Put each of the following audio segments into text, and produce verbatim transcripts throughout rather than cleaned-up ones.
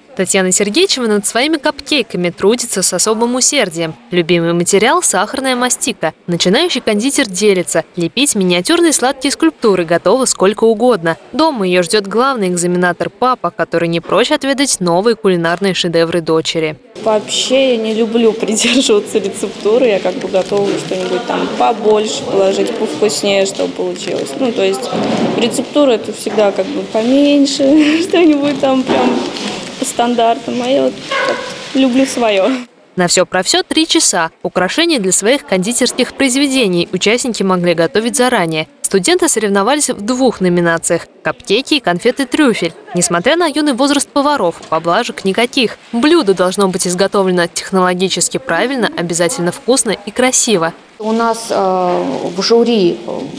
Татьяна Сергеевичева над своими капкейками трудится с особым усердием. Любимый материал – сахарная мастика. Начинающий кондитер делится. Лепить миниатюрные сладкие скульптуры готова сколько угодно. Дома ее ждет главный экзаменатор папа, который не прочь отведать новые кулинарные шедевры дочери. Вообще я не люблю придерживаться рецептуры. Я как бы готовлю что-нибудь там побольше положить, повкуснее, чтобы получилось. Ну, то есть рецептура это всегда как бы поменьше, что-нибудь там прям по стандартам, а я вот люблю свое. На все про все три часа. Украшения для своих кондитерских произведений участники могли готовить заранее. Студенты соревновались в двух номинациях – капкейки и конфеты-трюфель. Несмотря на юный возраст поваров, поблажек никаких. Блюдо должно быть изготовлено технологически правильно, обязательно вкусно и красиво. У нас э, в жюри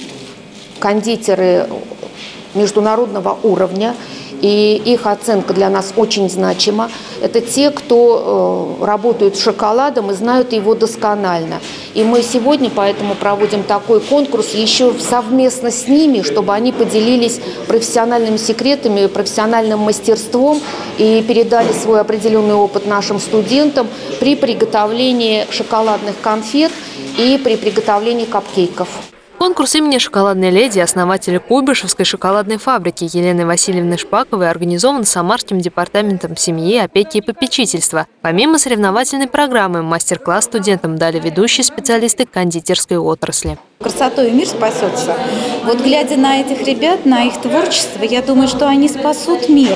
кондитеры международного уровня, и их оценка для нас очень значима. Это те, кто э, работают с шоколадом и знают его досконально. И мы сегодня поэтому проводим такой конкурс еще совместно с ними, чтобы они поделились профессиональными секретами, профессиональным мастерством и передали свой определенный опыт нашим студентам при приготовлении шоколадных конфет и при приготовлении капкейков. Конкурс имени шоколадной леди, основателя Куйбышевской шоколадной фабрики Елены Васильевны Шпаковой организован Самарским департаментом семьи, опеки и попечительства. Помимо соревновательной программы, мастер-класс студентам дали ведущие специалисты кондитерской отрасли. Красотой мир спасется. Вот глядя на этих ребят, на их творчество, я думаю, что они спасут мир.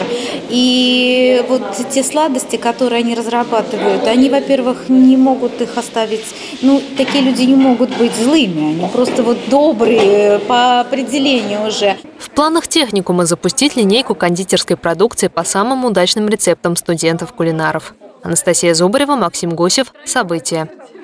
И вот те сладости, которые они разрабатывают, они, во-первых, не могут их оставить. Ну, такие люди не могут быть злыми, они просто вот добрые по определению уже. В планах техникума запустить линейку кондитерской продукции по самым удачным рецептам студентов-кулинаров. Анастасия Зубарева, Максим Гусев. События.